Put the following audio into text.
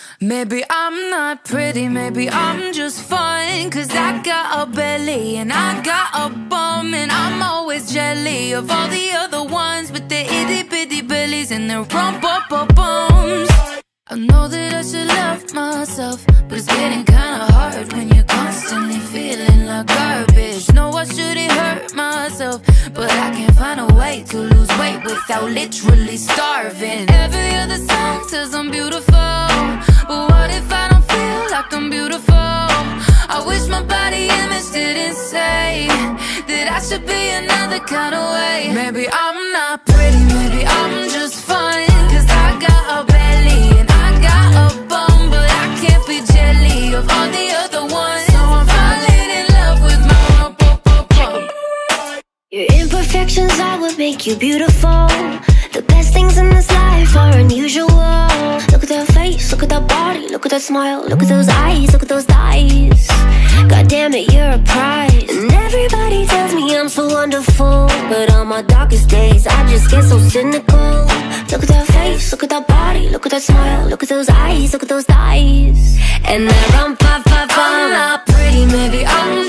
Maybe I'm not pretty, maybe I'm just fine, 'cause I got a belly and I got a bum, and I'm always jelly of all the other ones with their itty bitty bellies and their rump-up-bums. I know that I should love myself, but it's getting kinda hard when you're constantly feeling like garbage. No, I shouldn't hurt myself, but I can't find a way to lose weight without literally starving. Every other song says I'm beautiful, but what if I don't feel like I'm beautiful? I wish my body image didn't say that I should be another kind of way. Maybe I'm not pretty, maybe I'm just fine, 'cause I got a belly and I got a bum, but I can't be jelly of all the other ones. So I'm falling in love with my rump-up-up-up. Your imperfections are what make you beautiful. The best things in this life are unusual. Look at that face, look at that body, look at that smile, look at those eyes, look at those thighs. God damn it, you're a prize. And everybody tells me I'm so wonderful, but on my darkest days I just get so cynical. Look at that face, look at that body, look at that smile, look at those eyes, look at those thighs. And that I'm not pretty, maybe I'm